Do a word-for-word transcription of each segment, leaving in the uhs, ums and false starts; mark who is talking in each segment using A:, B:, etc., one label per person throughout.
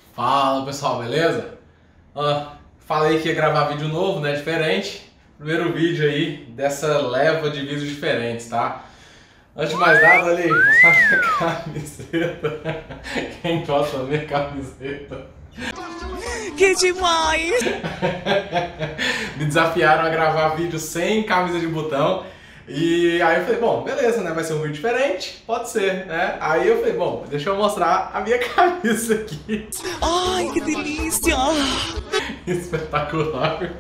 A: Fala pessoal, beleza? Uh, falei que ia gravar vídeo novo, né? Diferente. Primeiro vídeo aí dessa leva de vídeos diferentes, tá? Antes de mais nada, olha aí, vou mostrar minha camiseta. Quem gosta da minha camiseta?
B: Que demais!
A: Me desafiaram a gravar vídeo sem camisa de botão. E aí eu falei, bom, beleza, né? Vai ser um vídeo diferente? Pode ser, né? Aí eu falei, bom, deixa eu mostrar a minha camisa aqui.
B: Ai, que delícia!
A: Espetacular.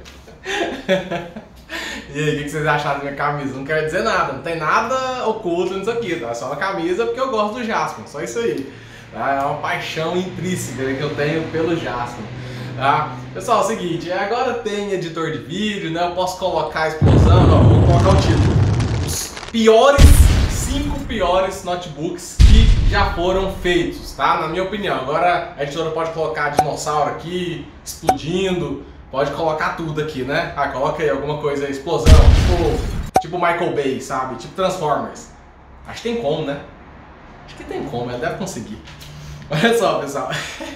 A: E aí, o que vocês acharam da minha camisa? Não quero dizer nada, não tem nada oculto nisso aqui, tá? É só uma camisa porque eu gosto do Jasper, só isso aí. Tá? É uma paixão intrínseca que eu tenho pelo Jasper. Tá? Pessoal, é o seguinte, agora tem editor de vídeo, né? Eu posso colocar a explosão, ó, vou colocar o título. Os piores, cinco piores notebooks que já foram feitos, tá? Na minha opinião. Agora a editora pode colocar dinossauro aqui, explodindo, pode colocar tudo aqui, né? Ah, coloca aí alguma coisa aí, explosão, tipo, tipo Michael Bay, sabe? Tipo Transformers. Acho que tem como, né? Acho que tem como, ela deve conseguir. Olha só, pessoal.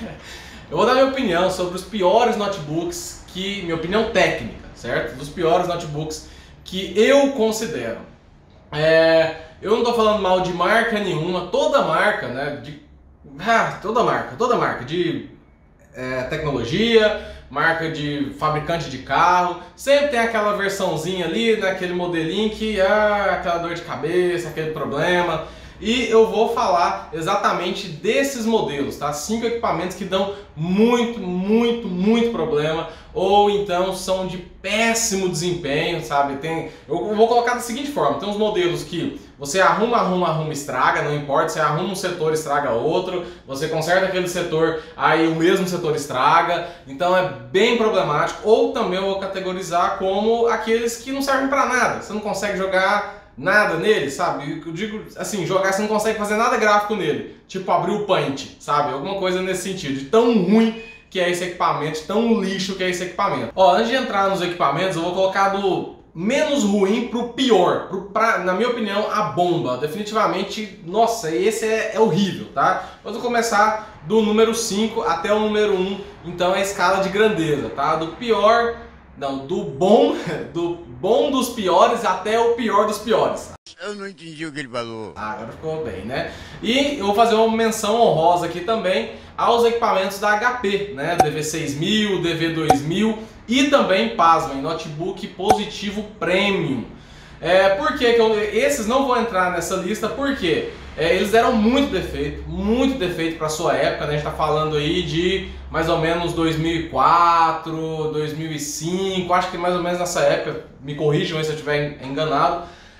A: Eu vou dar minha opinião sobre os piores notebooks que, minha opinião técnica, certo? Dos piores notebooks que eu considero. É, eu não estou falando mal de marca nenhuma, toda marca, né? De, ah, toda marca, toda marca de é, tecnologia, marca de fabricante de carro, sempre tem aquela versãozinha ali, né, aquele modelinho que, ah, aquela dor de cabeça, aquele problema. E eu vou falar exatamente desses modelos, tá? Cinco equipamentos que dão muito, muito, muito problema, ou então são de péssimo desempenho, sabe? Tem, eu vou colocar da seguinte forma: tem uns modelos que você arruma, arruma, arruma, estraga, não importa, você arruma um setor, estraga outro, você conserta aquele setor, aí o mesmo setor estraga, então é bem problemático. Ou também eu vou categorizar como aqueles que não servem para nada, você não consegue jogar nada nele, sabe? Eu digo assim, jogar, você não consegue fazer nada gráfico nele, tipo abrir o Paint, sabe? Alguma coisa nesse sentido, de tão ruim que é esse equipamento, de tão lixo que é esse equipamento. Ó, antes de entrar nos equipamentos, eu vou colocar do menos ruim pro pior, pro, pra, na minha opinião, a bomba. Definitivamente, nossa, esse é, é horrível, tá? Eu vou começar do número cinco até o número um, então é a escala de grandeza, tá? Do pior, não, do bom, do bom dos piores até o pior dos piores.
C: Eu não entendi o que ele falou.
A: Ah, agora ficou bem, né? E eu vou fazer uma menção honrosa aqui também aos equipamentos da H P, né? D V seis mil, D V dois mil e também, pasmem, notebook positivo premium. É, por que que eu, esses não vão entrar nessa lista? Porque é, eles deram muito defeito, muito defeito para sua época, né? A gente tá falando aí de mais ou menos dois mil e quatro, dois mil e cinco, acho que mais ou menos nessa época, me corrijam aí se eu estiver enganado.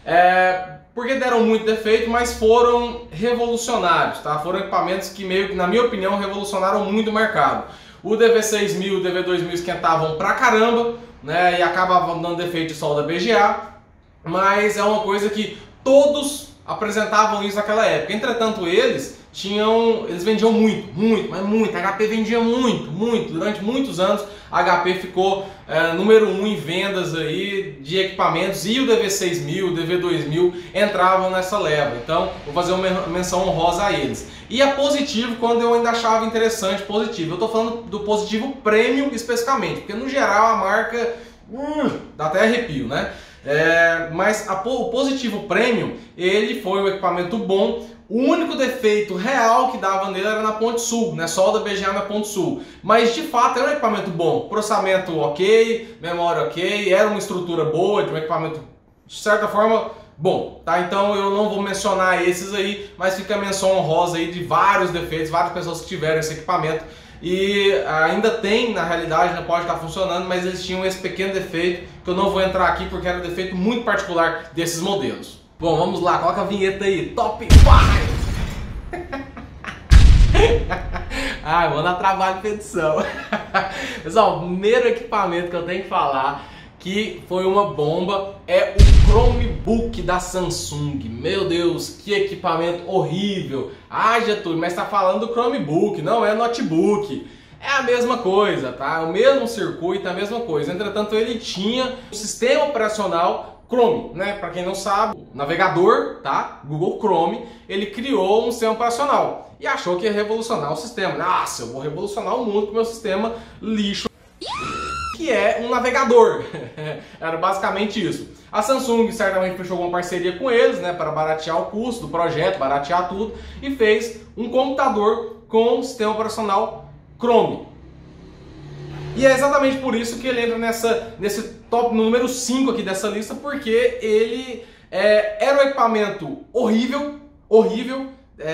A: É, porque deram muito defeito, mas foram revolucionários, tá? Foram equipamentos que meio que, na minha opinião, revolucionaram muito o mercado. O D V seis mil e o D V dois mil esquentavam pra caramba, né? E acabavam dando defeito de solda B G A, mas é uma coisa que todos apresentavam isso naquela época. Entretanto, eles tinham, eles vendiam muito, muito, mas muito. A H P vendia muito, muito. Durante muitos anos a H P ficou é, número um em vendas aí de equipamentos, e o D V seis mil, o D V dois mil entravam nessa leva. Então, vou fazer uma menção honrosa a eles. E a Positivo, quando eu ainda achava interessante Positivo. Eu estou falando do Positivo Premium especificamente, porque no geral a marca hum, dá até arrepio, né? É, mas a, o Positivo Premium, ele foi um equipamento bom. O único defeito real que dava nele era na ponte sul, né? Solda B G A na ponte sul. Mas de fato era um equipamento bom. Processamento ok, memória ok, era uma estrutura boa, de um equipamento de certa forma bom, tá? Então eu não vou mencionar esses aí, mas fica a menção honrosa aí de vários defeitos, várias pessoas que tiveram esse equipamento. E ainda tem, na realidade, não pode estar funcionando, mas eles tinham esse pequeno defeito que eu não vou entrar aqui porque era um defeito muito particular desses modelos. Bom, vamos lá, coloca a vinheta aí, Top cinco! Ai, vou dar trabalho de edição. Pessoal, o primeiro equipamento que eu tenho que falar que foi uma bomba é o Chromebook da Samsung. Meu Deus, que equipamento horrível. Ah, Getúlio, mas está falando do Chromebook, não é notebook. É a mesma coisa, tá? O mesmo circuito, a mesma coisa. Entretanto, ele tinha um sistema operacional Chrome, né? Para quem não sabe, o navegador, tá? Google Chrome, ele criou um sistema operacional e achou que ia revolucionar o sistema. Nossa, eu vou revolucionar o mundo com o meu sistema lixo, que é um navegador. Era basicamente isso. A Samsung certamente fechou uma parceria com eles, né, para baratear o custo do projeto, baratear tudo, e fez um computador com o sistema operacional Chrome. E é exatamente por isso que ele entra nessa, nesse top número cinco aqui dessa lista, porque ele é, era um equipamento horrível, horrível,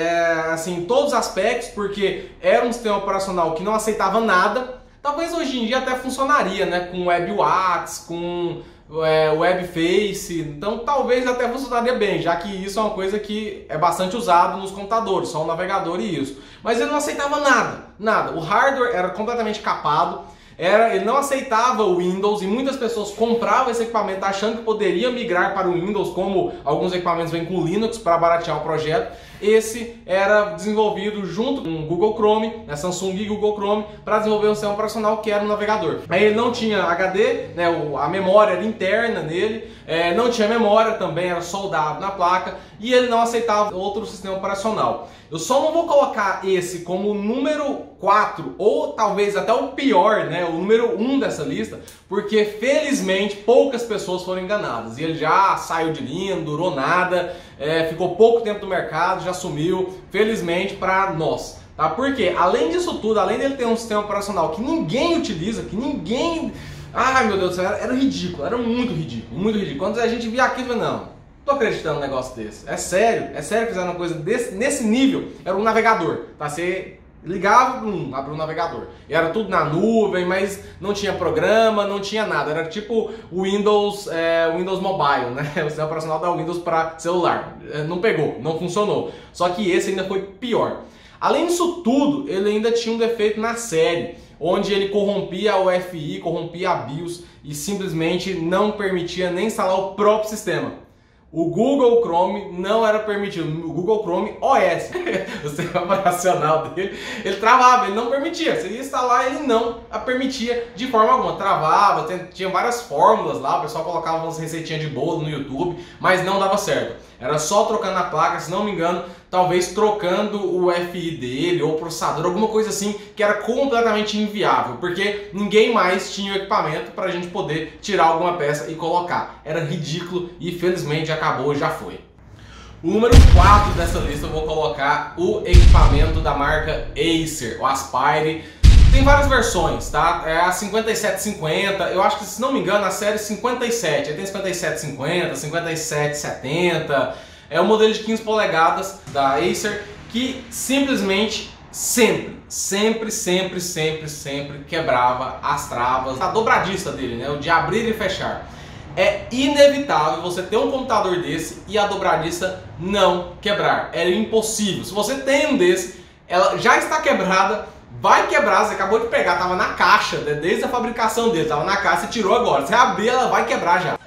A: é, assim, em todos os aspectos, porque era um sistema operacional que não aceitava nada. Talvez hoje em dia até funcionaria, né, com WebWats, com é, WebFace, então talvez até funcionaria bem, já que isso é uma coisa que é bastante usado nos computadores, só o navegador e isso. Mas ele não aceitava nada, nada. O hardware era completamente capado. Era, ele não aceitava o Windows e muitas pessoas compravam esse equipamento achando que poderia migrar para o Windows, como alguns equipamentos vêm com Linux para baratear o projeto. Esse era desenvolvido junto com o Google Chrome, né, Samsung e Google Chrome, para desenvolver um sistema operacional que era um navegador. Aí ele não tinha H D, né, a memória era interna nele, é, não tinha memória também, era soldado na placa, e ele não aceitava outro sistema operacional. Eu só não vou colocar esse como o número quatro, ou talvez até o pior, né, o número um dessa lista, porque felizmente poucas pessoas foram enganadas. E ele já saiu de linha, não durou nada, é, ficou pouco tempo no mercado, já sumiu, felizmente para nós. Tá? Porque além disso tudo, além dele ter um sistema operacional que ninguém utiliza, que ninguém... Ai meu Deus do céu, era, era ridículo, era muito ridículo, muito ridículo. Quando a gente via aquilo, não... Tô acreditando num negócio desse. É sério, é sério que fizeram uma coisa desse, nesse nível. Era um navegador, tá? Você ligava, hum, abriu um navegador. E era tudo na nuvem, mas não tinha programa, não tinha nada. Era tipo o Windows, é, o Windows Mobile, né? O sistema operacional da Windows para celular. Não pegou, não funcionou. Só que esse ainda foi pior. Além disso tudo, ele ainda tinha um defeito na série, onde ele corrompia a U F I, corrompia a BIOS e simplesmente não permitia nem instalar o próprio sistema. O Google Chrome não era permitido, o Google Chrome O S, o sistema operacional dele, ele travava, ele não permitia. Você ia instalar, ele não a permitia de forma alguma, travava, tinha várias fórmulas lá, o pessoal colocava umas receitinhas de bolo no YouTube, mas não dava certo. Era só trocando a placa, se não me engano, talvez trocando o U F I dele ou o processador, alguma coisa assim, que era completamente inviável, porque ninguém mais tinha o equipamento para a gente poder tirar alguma peça e colocar. Era ridículo e felizmente acabou, já foi. O número quatro dessa lista eu vou colocar o equipamento da marca Acer, o Aspire. Tem várias versões, tá? É a cinquenta e sete cinquenta, eu acho que, se não me engano, a série cinquenta e sete. Aí tem cinquenta e sete cinquenta, cinquenta e sete setenta. É o modelo de quinze polegadas da Acer que simplesmente sempre, sempre, sempre, sempre, sempre quebrava as travas. A dobradiça dele, né? O de abrir e fechar. É inevitável você ter um computador desse e a dobradiça não quebrar. É impossível. Se você tem um desse, ela já está quebrada, vai quebrar. Você acabou de pegar, estava na caixa, né? Desde a fabricação dele, estava na caixa, você tirou agora. Se abrir, ela vai quebrar já.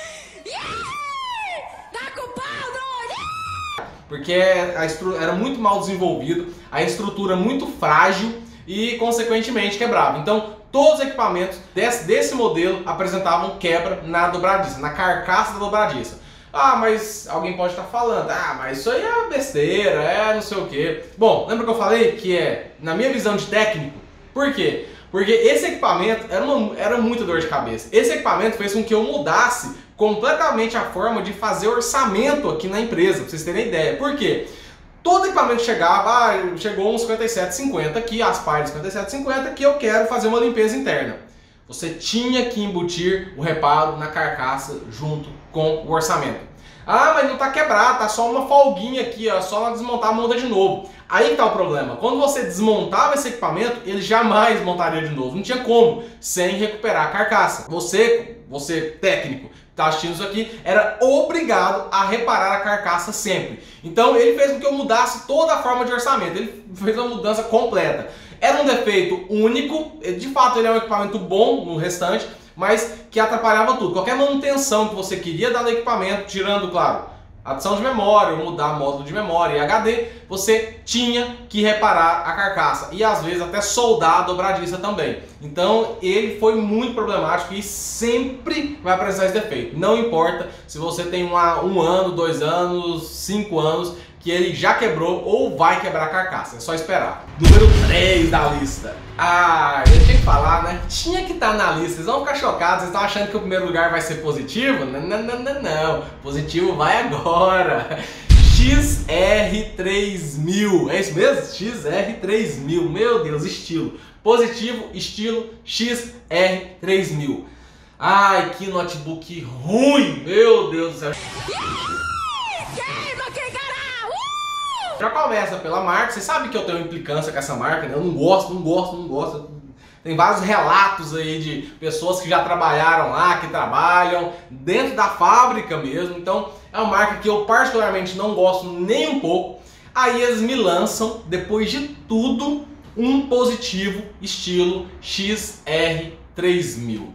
A: Porque a estru... era muito mal desenvolvido, a estrutura muito frágil e, consequentemente, quebrava. Então, todos os equipamentos desse, desse modelo apresentavam quebra na dobradiça, na carcaça da dobradiça. Ah, mas alguém pode estar falando, ah, mas isso aí é besteira, é não sei o que. Bom, lembra que eu falei que é, na minha visão de técnico, por quê? Porque esse equipamento era, uma, era muito dor de cabeça. Esse equipamento fez com que eu mudasse completamente a forma de fazer orçamento aqui na empresa, pra vocês terem ideia. Por quê? Todo equipamento chegava, ah, chegou um cinquenta e sete cinquenta aqui, Aspire cinquenta e sete cinquenta, que eu quero fazer uma limpeza interna. Você tinha que embutir o reparo na carcaça junto com o orçamento. Ah, mas não tá quebrado, tá só uma folguinha aqui, ó, só desmontar, monta de novo. Aí que tá o problema. Quando você desmontava esse equipamento, ele jamais montaria de novo. Não tinha como, sem recuperar a carcaça. Você, você técnico, tá assistindo isso aqui, era obrigado a reparar a carcaça sempre. Então ele fez com que eu mudasse toda a forma de orçamento. Ele fez uma mudança completa. Era um defeito único, de fato ele é um equipamento bom no restante, mas que atrapalhava tudo. Qualquer manutenção que você queria dar no equipamento, tirando, claro, adição de memória, ou mudar módulo de memória e H D, você tinha que reparar a carcaça e às vezes até soldar a dobradiça também. Então ele foi muito problemático e sempre vai apresentar esse defeito. Não importa se você tem uma, um ano, dois anos, cinco anos, que ele já quebrou ou vai quebrar a carcaça, é só esperar. Número três da lista. Ah, eu tinha que falar, né? Tinha que estar na lista. Vocês vão ficar chocados, vocês estão achando que o primeiro lugar vai ser positivo? Não, não, não, não, não. Positivo vai agora. X R três mil. É isso mesmo? X R três mil. Meu Deus, estilo. Positivo, estilo X R três mil. Ai, que notebook ruim. Meu Deus do céu. Já começa pela marca, você sabe que eu tenho implicância com essa marca, né? Eu não gosto, não gosto, não gosto. Tem vários relatos aí de pessoas que já trabalharam lá, que trabalham dentro da fábrica mesmo. Então é uma marca que eu particularmente não gosto nem um pouco. Aí eles me lançam, depois de tudo, um positivo estilo X R três mil.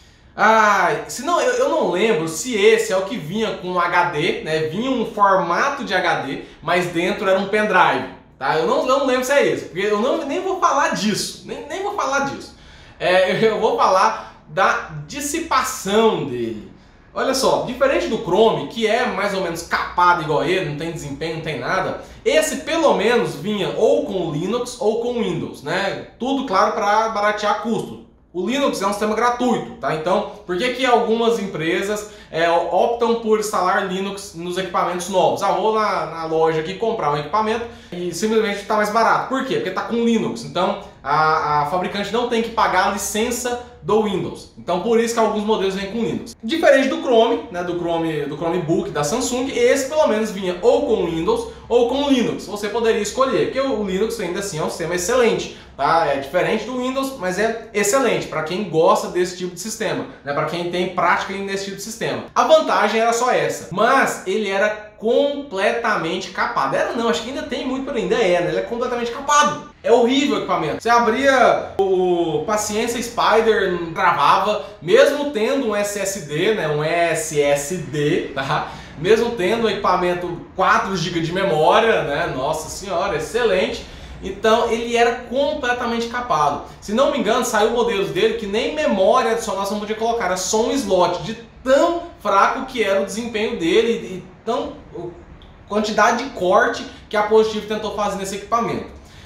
A: Ah, se não, eu, eu não lembro se esse é o que vinha com H D, né? Vinha um formato de H D, mas dentro era um pendrive, tá? Eu não, eu não lembro se é esse, porque eu não, nem vou falar disso, nem, nem vou falar disso. É, eu vou falar da dissipação dele. Olha só, diferente do Chrome, que é mais ou menos capado igual ele, não tem desempenho, não tem nada, esse pelo menos vinha ou com Linux ou com Windows, né? Tudo, claro, para baratear custo. O Linux é um sistema gratuito, tá? Então, por que que algumas empresas é, optam por instalar Linux nos equipamentos novos? Ah, vou na, na loja aqui comprar um equipamento e simplesmente está mais barato. Por quê? Porque está com Linux. Então, a, a fabricante não tem que pagar a licença do Windows. Então, por isso que alguns modelos vêm com Linux. Diferente do Chrome, né, do Chrome, do Chromebook da Samsung, esse pelo menos vinha ou com Windows ou com Linux. Você poderia escolher, porque o Linux ainda assim é um sistema excelente. Tá? É diferente do Windows, mas é excelente para quem gosta desse tipo de sistema, né? Para quem tem prática nesse tipo de sistema. A vantagem era só essa, mas ele era completamente capado. Era não, acho que ainda tem muito, ainda é, né? Ele é completamente capado. É horrível o equipamento. Você abria o Paciência Spider, travava, mesmo tendo um S S D, né? Um S S D, tá? Mesmo tendo um equipamento quatro gigas de memória, né? Nossa senhora, excelente. Então ele era completamente capado. Se não me engano, saiu modelos dele que nem memória adicional você não podia colocar, era só um slot, de tão fraco que era o desempenho dele e tão quantidade de corte que a Positivo tentou fazer nesse equipamento.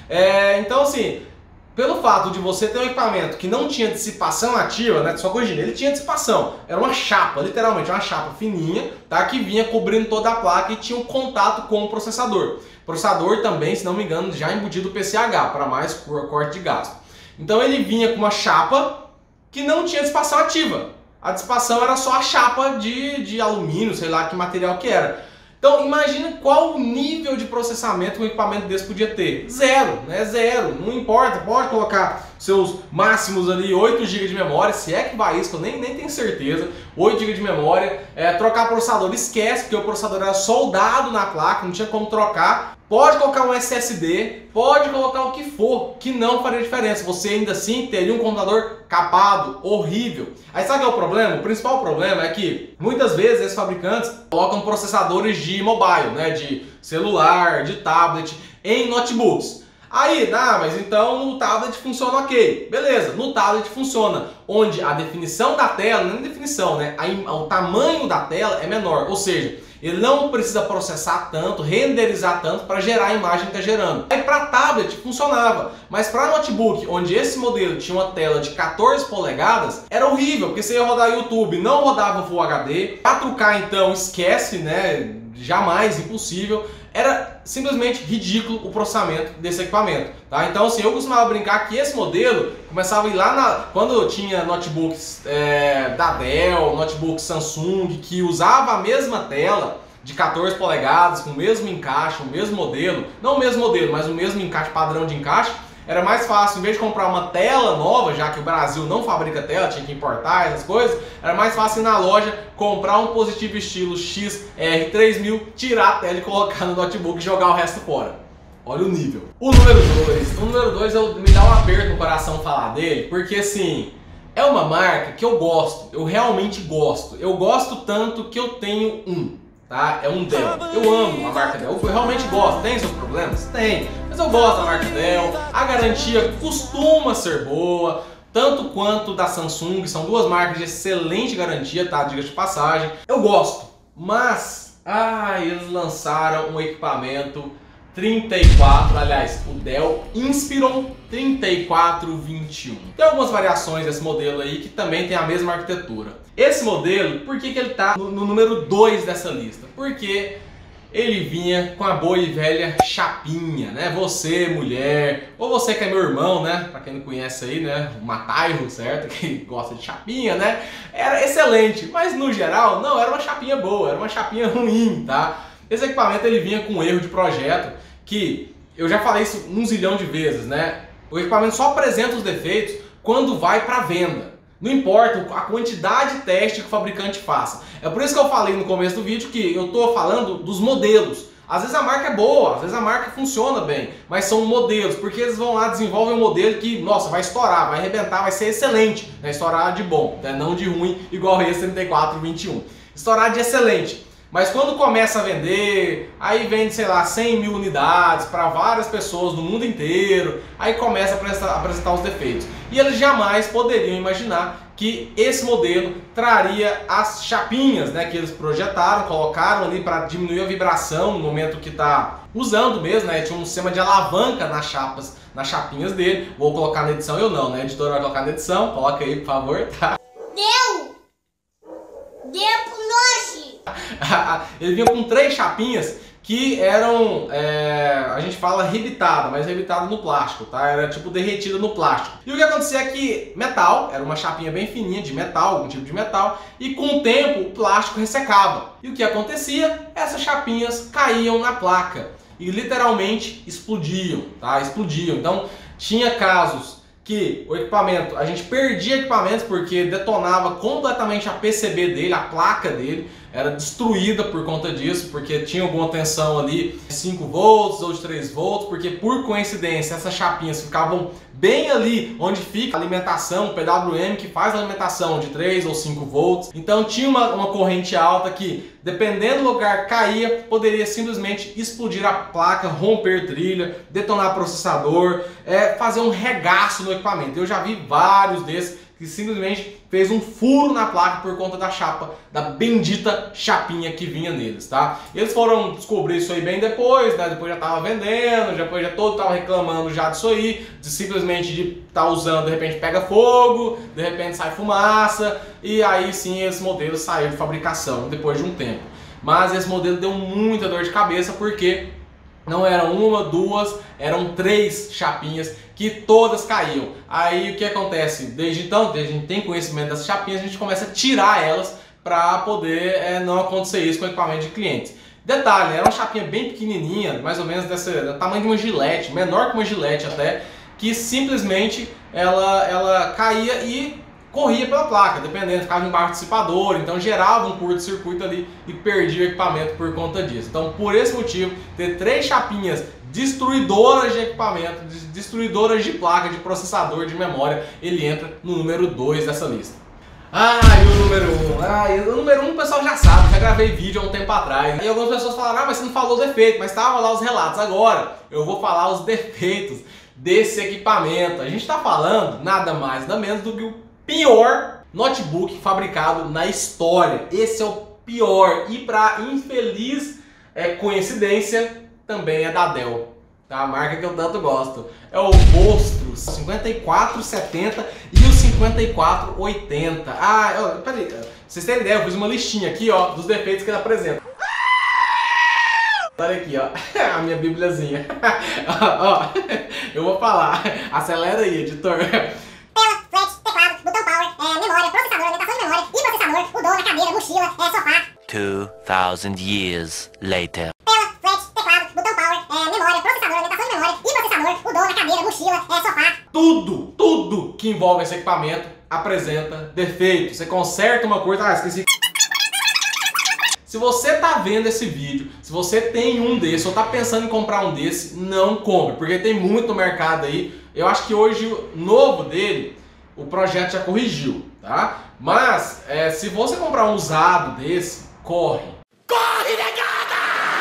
A: É, então assim, pelo fato de você ter um equipamento que não tinha dissipação ativa, né, só corrigindo, ele tinha dissipação, era uma chapa, literalmente uma chapa fininha, tá, que vinha cobrindo toda a placa e tinha um contato com o processador. O processador também, se não me engano, já embutido o P C H, para mais corte de gasto. Então ele vinha com uma chapa que não tinha dissipação ativa. A dissipação era só a chapa de, de alumínio, sei lá que material que era. Então imagina qual o nível de processamento que um equipamento desse podia ter. Zero, né? Zero. Não importa, pode colocar seus máximos ali, oito gigas de memória, se é que vai isso, que eu nem, nem tenho certeza. oito gigas de memória, é, trocar processador, esquece, porque o processador era soldado na placa, não tinha como trocar. Pode colocar um S S D, pode colocar o que for, que não faria diferença. Você ainda assim teria um computador capado, horrível. Aí sabe qual é o problema? O principal problema é que muitas vezes esses fabricantes colocam processadores de mobile, né, de celular, de tablet, em notebooks. Aí, ah, mas então no tablet funciona ok. Beleza, no tablet funciona, onde a definição da tela, não é definição, né, a, o tamanho da tela é menor, ou seja, ele não precisa processar tanto, renderizar tanto para gerar a imagem que está gerando. Aí para tablet funcionava, mas para notebook, onde esse modelo tinha uma tela de quatorze polegadas, era horrível, porque você ia rodar YouTube, não rodava Full H D, quatro K então esquece, né? Jamais, impossível. Era simplesmente ridículo o processamento desse equipamento, tá? Então assim, eu costumava brincar que esse modelo começava a ir lá na... Quando tinha notebooks é, da Dell, notebooks Samsung, que usava a mesma tela de quatorze polegadas, com o mesmo encaixe, o mesmo modelo, não o mesmo modelo, mas o mesmo encaixe, padrão de encaixe, era mais fácil, em vez de comprar uma tela nova, já que o Brasil não fabrica tela, tinha que importar essas coisas, era mais fácil ir na loja, comprar um positivo estilo X R três mil, tirar a tela e colocar no notebook e jogar o resto fora. Olha o nível. O número dois. O número dois me dá um aperto no coração falar dele, porque assim, é uma marca que eu gosto, eu realmente gosto. Eu gosto tanto que eu tenho um. tá? É um Dell. Eu amo a marca Dell, eu realmente gosto. Tem seus problemas? Tem. Mas eu gosto da marca Dell. A garantia costuma ser boa, tanto quanto da Samsung. São duas marcas de excelente garantia, tá? Diga de passagem. Eu gosto, mas ah, eles lançaram um equipamento trinta e quatro, aliás, o Dell Inspiron trinta e quatro vinte e um. Tem algumas variações desse modelo aí que também tem a mesma arquitetura. Esse modelo, por que que ele está no, no número dois dessa lista? Porque ele vinha com a boa e velha chapinha, né? Você, mulher, ou você que é meu irmão, né? Pra quem não conhece aí, né? O Matairo, certo? Que gosta de chapinha, né? Era excelente, mas no geral, não, era uma chapinha boa, era uma chapinha ruim, tá? Esse equipamento ele vinha com um erro de projeto que eu já falei isso um zilhão de vezes, né? O equipamento só apresenta os defeitos quando vai para venda. Não importa a quantidade de teste que o fabricante faça. É por isso que eu falei no começo do vídeo que eu tô falando dos modelos. Às vezes a marca é boa, às vezes a marca funciona bem, mas são modelos, porque eles vão lá desenvolvem um modelo que, nossa, vai estourar, vai arrebentar, vai ser excelente, vai estourar de bom, né? Não de ruim, igual esse trinta e quatro vinte e um. Estourar de excelente. Mas quando começa a vender, aí vende, sei lá, cem mil unidades para várias pessoas no mundo inteiro, aí começa a apresentar, a apresentar os defeitos. E eles jamais poderiam imaginar que esse modelo traria as chapinhas, né, que eles projetaram, colocaram ali para diminuir a vibração no momento que está usando mesmo, né? Tinha um sistema de alavanca nas chapas, nas chapinhas dele. Vou colocar na edição, eu não, né? A editora vai colocar na edição, coloca aí, por favor, tá?
D: Deu! Deu pro nós!
A: Ele vinha com três chapinhas que eram, é, a gente fala rebitada, mas rebitada no plástico, tá? Era tipo derretida no plástico. E o que acontecia é que metal, era uma chapinha bem fininha de metal, algum tipo de metal, e com o tempo o plástico ressecava. E o que acontecia? Essas chapinhas caíam na placa e literalmente explodiam, tá? Explodiam. Então tinha casos que o equipamento, a gente perdia equipamentos porque detonava completamente a P C B dele, a placa dele era destruída por conta disso, porque tinha alguma tensão ali de cinco volts ou de três volts, porque por coincidência essas chapinhas ficavam bem ali onde fica a alimentação, o P W M que faz a alimentação de três ou cinco volts. Então tinha uma, uma corrente alta que, dependendo do lugar, caía, poderia simplesmente explodir a placa, romper trilha, detonar processador, é, fazer um regaço no equipamento. Eu já vi vários desses que simplesmente fez um furo na placa por conta da chapa, da bendita chapinha que vinha neles, tá? Eles foram descobrir isso aí bem depois, né? Depois já tava vendendo, depois já todo tava reclamando já disso aí, de simplesmente de estar tá usando, de repente pega fogo, de repente sai fumaça, e aí sim esse modelo saiu de fabricação depois de um tempo. Mas esse modelo deu muita dor de cabeça porque não era uma, duas, eram três chapinhas que todas caíam. Aí o que acontece? Desde então, desde a gente tem conhecimento dessas chapinhas, a gente começa a tirar elas para poder é, não acontecer isso com o equipamento de clientes. Detalhe, era uma chapinha bem pequenininha, mais ou menos desse do tamanho de uma gilete, menor que uma gilete até, que simplesmente ela, ela caía e corria pela placa, dependendo, ficava embaixo do dissipador, então gerava um curto-circuito ali e perdia o equipamento por conta disso. Então, por esse motivo, ter três chapinhas destruidoras de equipamento, destruidoras de placa, de processador, de memória, ele entra no número dois dessa lista. Ah, e o número um? Ah, e o número um o pessoal já sabe, já gravei vídeo há um tempo atrás. E algumas pessoas falaram, ah, mas você não falou os defeitos, mas estavam lá os relatos. Agora, eu vou falar os defeitos desse equipamento. A gente está falando nada mais, nada menos do que o pior notebook fabricado na história. Esse é o pior. E para infeliz é, coincidência, também é da Dell, tá? A marca que eu tanto gosto. É o Vostro cinquenta e quatro setenta e o cinquenta e quatro oitenta. Ah, eu, peraí, pra vocês terem ideia, eu fiz uma listinha aqui, ó, dos defeitos que ele apresenta. Olha aqui, ó, a minha bibliazinha. Ó, eu vou falar. Acelera aí, editor.
E: Two thousand years later.
D: Tela, flat, teclado, botão power, é, memória, processador, alimentação de memória e processador, o dom, a cadeira, mochila, é, sofá.
A: Tudo, tudo que envolve esse equipamento apresenta defeito. Você conserta uma coisa, ah, esqueci. Se você tá vendo esse vídeo, se você tem um desse ou tá pensando em comprar um desse, não compre, porque tem muito no mercado aí. Eu acho que hoje o novo dele, o projeto já corrigiu, tá? Mas é, se você comprar um usado desse, corre. Corre, negada!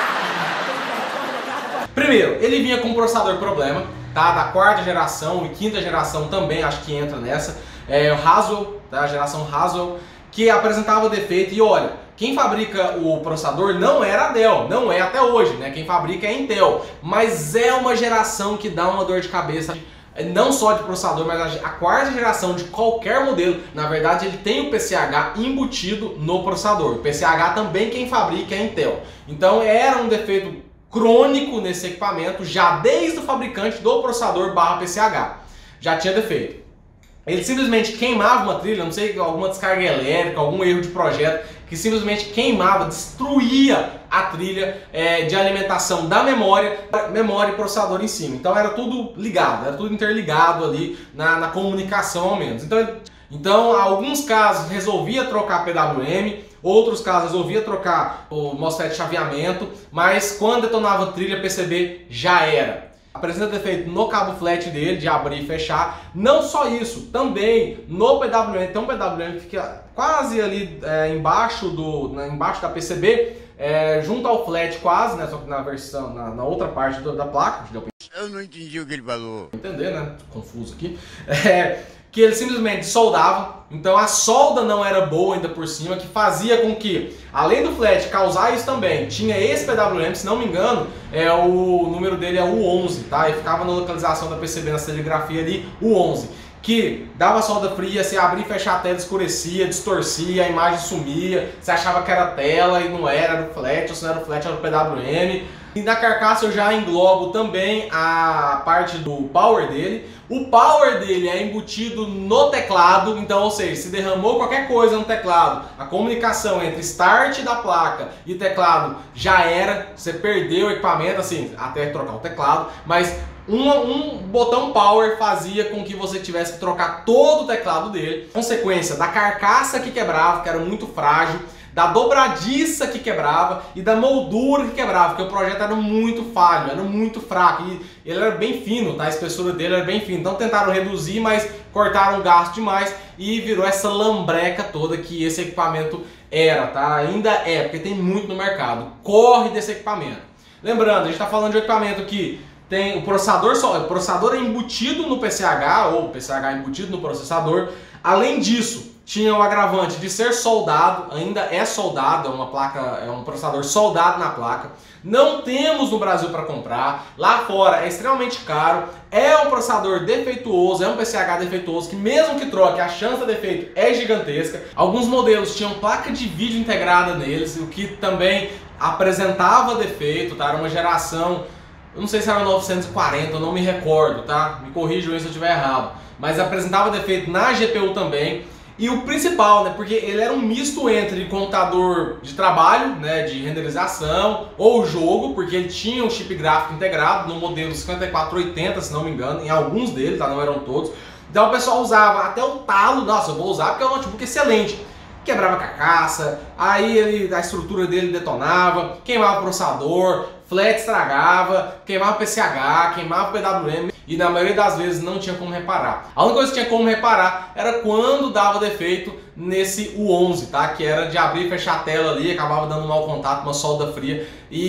A: Primeiro, ele vinha com um processador problema, tá? Da quarta geração e quinta geração também, acho que entra nessa. É o Haswell, tá? A geração Haswell, que apresentava defeito. E olha, quem fabrica o processador não era a Dell, não é até hoje, né? Quem fabrica é a Intel, mas é uma geração que dá uma dor de cabeça, não só de processador, mas a quarta geração de qualquer modelo. Na verdade, ele tem o P C H embutido no processador. O P C H também quem fabrica é a Intel. Então era um defeito crônico nesse equipamento, já desde o fabricante do processador barra P C H. Já tinha defeito. Ele simplesmente queimava uma trilha, não sei, alguma descarga elétrica, algum erro de projeto, que simplesmente queimava, destruía a trilha é, de alimentação da memória, memória e processador em cima. Então era tudo ligado, era tudo interligado ali na, na comunicação ao menos. Então, então, alguns casos resolvia trocar P W M, outros casos resolvia trocar o MOSFET de chaveamento, mas quando detonava trilha P C B já era. Apresenta defeito no cabo flat dele, de abrir e fechar. Não só isso, também no P W M, tem um P W M que fica quase ali é, embaixo, do, na, embaixo da P C B, é, junto ao flat quase, né, só que na versão, na, na outra parte do, da placa.
C: Eu não entendi o que ele falou.
A: Entender, né? Tô confuso aqui. É, que ele simplesmente soldava, então a solda não era boa ainda por cima, que fazia com que, além do flat causar isso também, tinha esse P W M, se não me engano, é, o número dele é o onze, tá? E ficava na localização da P C B, na serigrafia ali, o onze, que dava solda fria, se abrir e fechar a tela escurecia, distorcia, a imagem sumia, você achava que era tela e não era, era o flat, ou se não era o flat, era o P W M. E na carcaça eu já englobo também a parte do power dele. O power dele é embutido no teclado, então, ou seja, se derramou qualquer coisa no teclado, a comunicação entre start da placa e teclado já era, você perdeu o equipamento, assim, até trocar o teclado, mas um, um botão power fazia com que você tivesse que trocar todo o teclado dele. Consequência da carcaça que quebrava, que era muito frágil, da dobradiça que quebrava e da moldura que quebrava, porque o projeto era muito falho, era muito fraco e ele era bem fino, tá? A espessura dele era bem fina, então tentaram reduzir, mas cortaram o gasto demais e virou essa lambreca toda que esse equipamento era, tá? Ainda é, porque tem muito no mercado, corre desse equipamento. Lembrando, a gente está falando de um equipamento que tem o processador, só, o processador é embutido no P C H, ou o P C H é embutido no processador. Além disso, tinha o agravante de ser soldado, ainda é soldado, é uma placa, é um processador soldado na placa. Não temos no Brasil para comprar, lá fora é extremamente caro, é um processador defeituoso, é um P C H defeituoso que mesmo que troque, a chance de defeito é gigantesca. Alguns modelos tinham placa de vídeo integrada neles, o que também apresentava defeito, tá? Era uma geração, eu não sei se era novecentos e quarenta, eu não me recordo, tá? Me corrijam aí se eu estiver errado. Mas apresentava defeito na G P U também. E o principal, né, porque ele era um misto entre computador de trabalho, né, de renderização, ou jogo, porque ele tinha um chip gráfico integrado no modelo cinquenta e quatro oitenta, se não me engano, em alguns deles, tá, não eram todos. Então o pessoal usava até o talo, nossa, eu vou usar porque é um notebook excelente. Quebrava a carcaça, aí ele, a estrutura dele detonava, queimava o processador, flat estragava, queimava o P C H, queimava o P W M e na maioria das vezes não tinha como reparar. A única coisa que tinha como reparar era quando dava defeito nesse U onze, tá? Que era de abrir e fechar a tela ali, acabava dando um mau contato, uma solda fria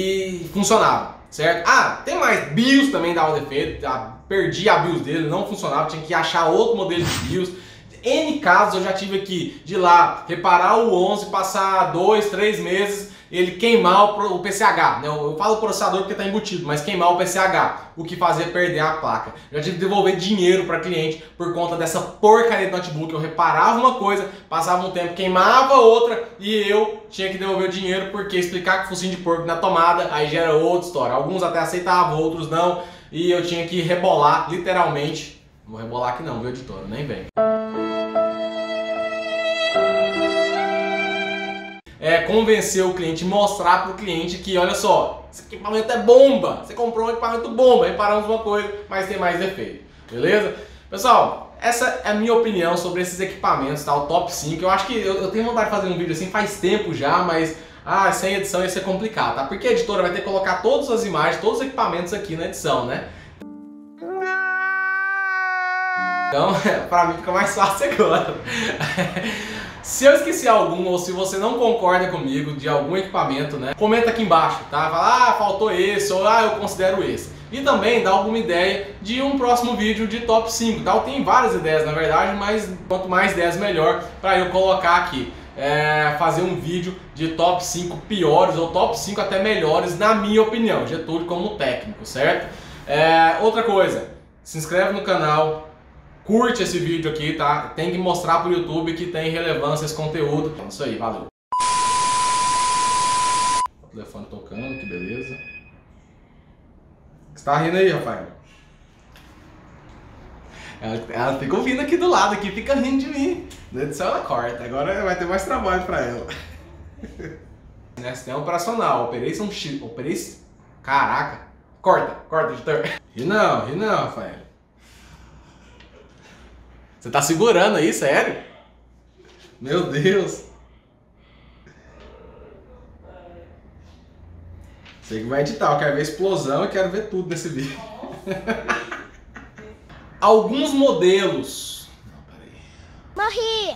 A: e funcionava, certo? Ah, tem mais, BIOS também dava defeito, perdi a BIOS dele, não funcionava, tinha que achar outro modelo de BIOS. N casos eu já tive aqui de lá reparar o onze, passar dois, três meses, ele queimar o P C H, né? Eu falo processador porque está embutido, mas queimar o P C H, o que fazia perder a placa. Já tive que devolver dinheiro para cliente por conta dessa porcaria de notebook. Eu reparava uma coisa, passava um tempo, queimava outra e eu tinha que devolver o dinheiro porque explicar que focinho de porco na tomada, aí já era outra história. Alguns até aceitavam, outros não, e eu tinha que rebolar, literalmente. Não vou rebolar aqui não, viu, editora? Nem vem. É, convencer o cliente, mostrar para o cliente que, olha só, esse equipamento é bomba, você comprou um equipamento bomba, reparamos uma coisa, mas tem mais defeito, beleza? Pessoal, essa é a minha opinião sobre esses equipamentos, tá? O top cinco, eu acho que eu, eu tenho vontade de fazer um vídeo assim faz tempo já, mas ah, sem edição ia ser complicado, tá? Porque a editora vai ter que colocar todas as imagens, todos os equipamentos aqui na edição, né? Então, pra mim fica mais fácil agora. Se eu esqueci algum ou se você não concorda comigo de algum equipamento, né? Comenta aqui embaixo, tá? Fala, ah, faltou esse, ou ah, eu considero esse. E também dá alguma ideia de um próximo vídeo de top cinco, tá? Eu tenho várias ideias, na verdade, mas quanto mais ideias melhor pra eu colocar aqui. É, fazer um vídeo de top cinco piores ou top cinco até melhores, na minha opinião, Getúlio como técnico, certo? É, outra coisa, se inscreve no canal, curte esse vídeo aqui, tá? Tem que mostrar pro YouTube que tem relevância esse conteúdo. Então, isso aí, valeu. O telefone tocando, que beleza. Você tá rindo aí, Rafael? Ela, ela fica ouvindo aqui do lado, aqui fica rindo de mim. Deus do céu, ela corta. Agora vai ter mais trabalho pra ela. Sistema operacional, Operation X. Operation... Caraca. Corta, corta, editor. Ri não, ri não, Rafael. Você tá segurando aí, sério? Meu Deus. Sei que vai editar, eu quero ver explosão e quero ver tudo nesse vídeo. Alguns modelos. Não, peraí.
D: Morri!